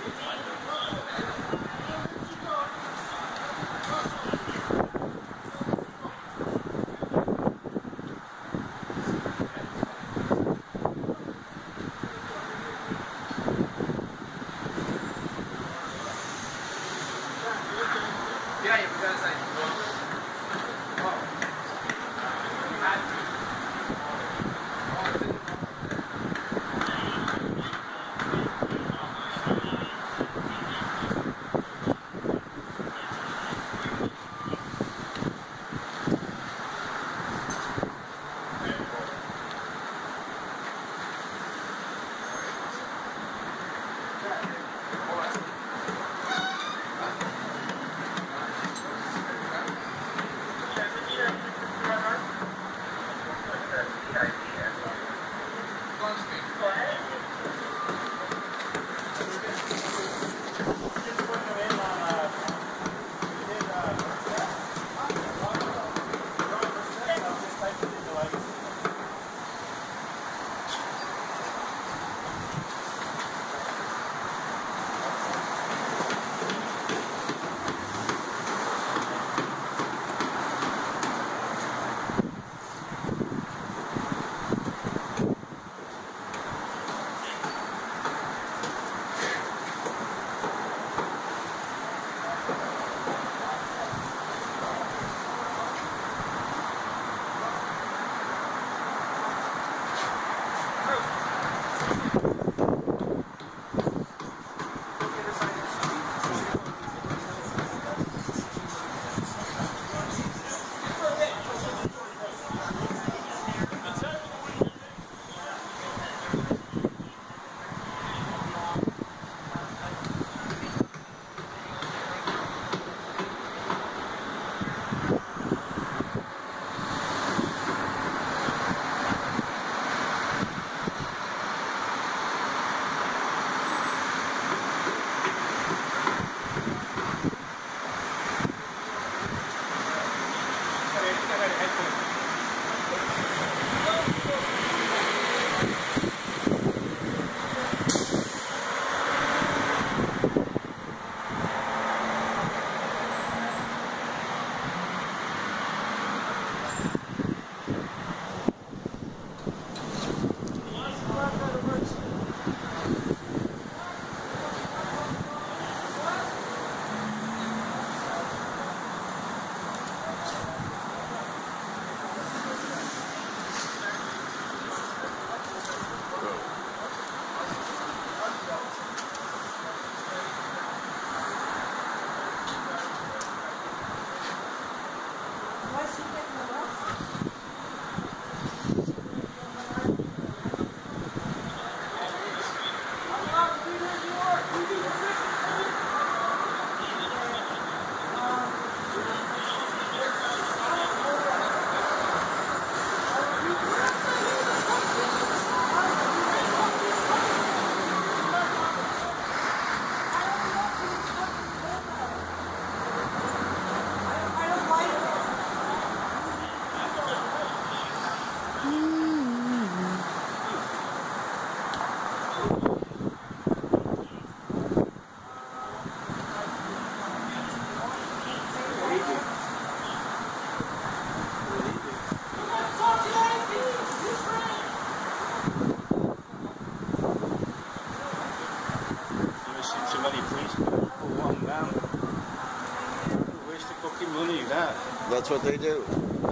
That's what they do.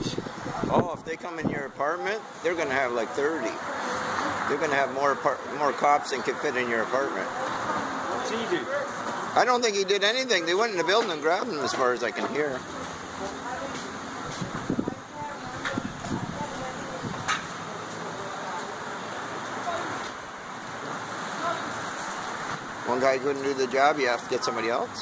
Oh, if they come in your apartment, they're going to have like 30. They're going to have more cops than can fit in your apartment. What's he do? I don't think he did anything. They went in the building and grabbed him, as far as I can hear. One guy couldn't do the job, you have to get somebody else.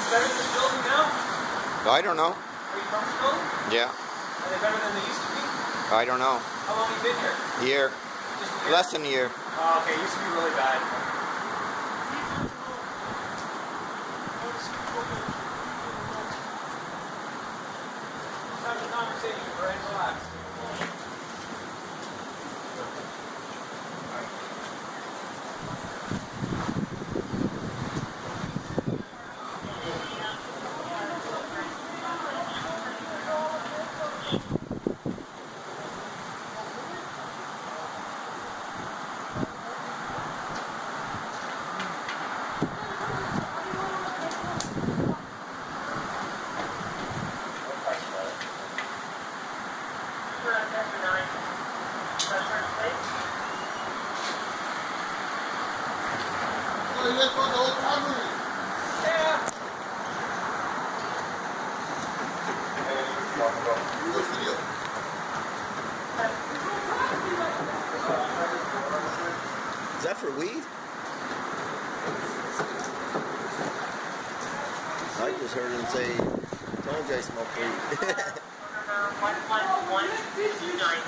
better than this building now? I don't know. Are you from this building? Yeah. Are they better than they used to be? I don't know. How long have you been here? Year. Just a year? Less than a year. Oh, okay. It used to be really bad. Have a conversation, right? Relax. Is that for weed? I just heard him say, told you I smoke weed. 11129.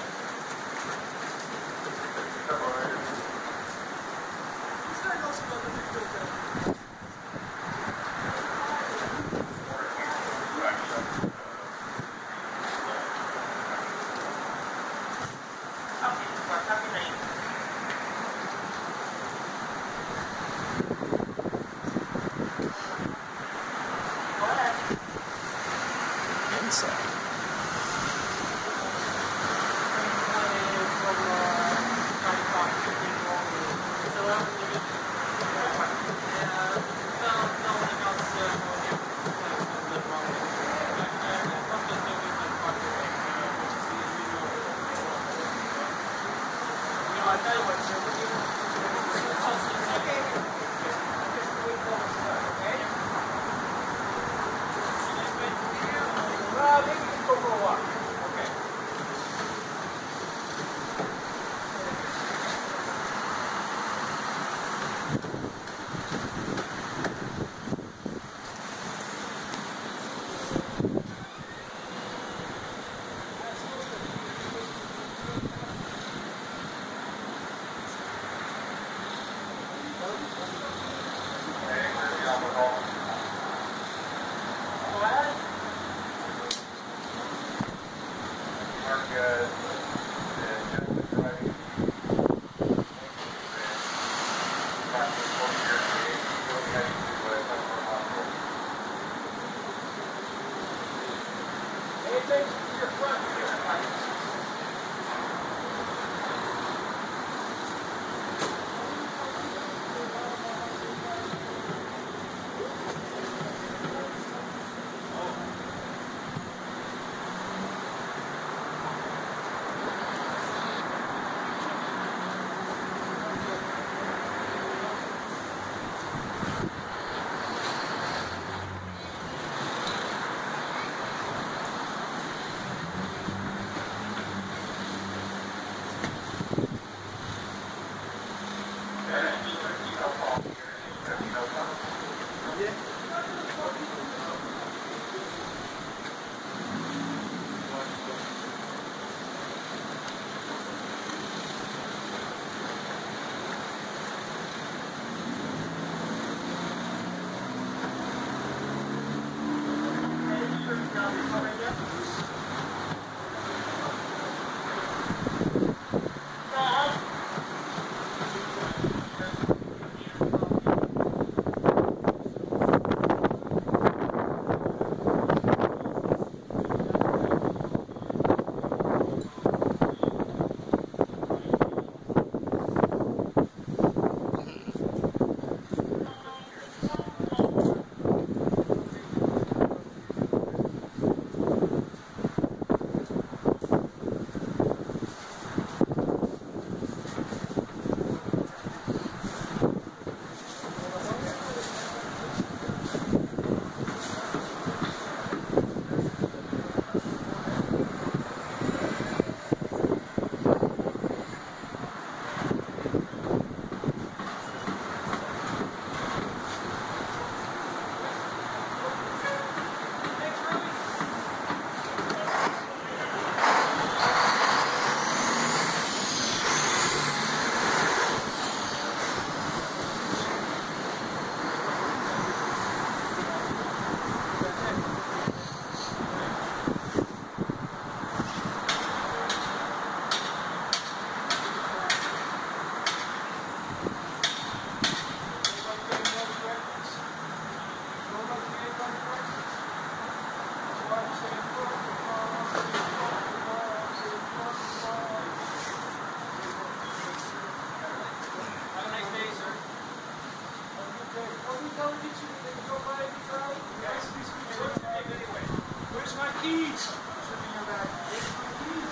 keys. Should be in your bag. Where's my keys?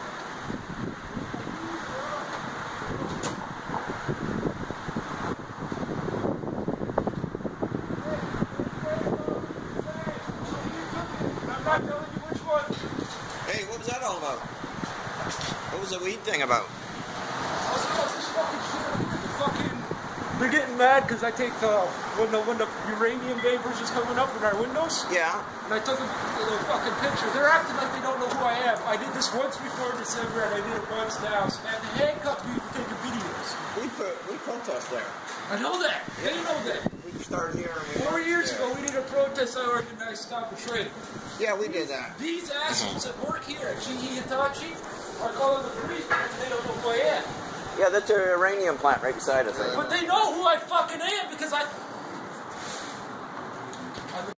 I'm not telling you which one. Hey, what was that all about? What was the weed thing about? They're getting mad because I take when the uranium vapors is coming up in our windows. Yeah. And I took a fucking picture. They're acting like they don't know who I am. I did this once before December and I did it once now. So they had to handcuff me for taking videos. We protest there. I know that. They know that. We started here. And 4 years ago, we did a protest. I organized Stop and Trade. Yeah, we did that. These assholes that work here at GE Hitachi are calling the police because they don't know who I am. Yeah, that's a uranium plant right beside us. But they know who I fucking am because I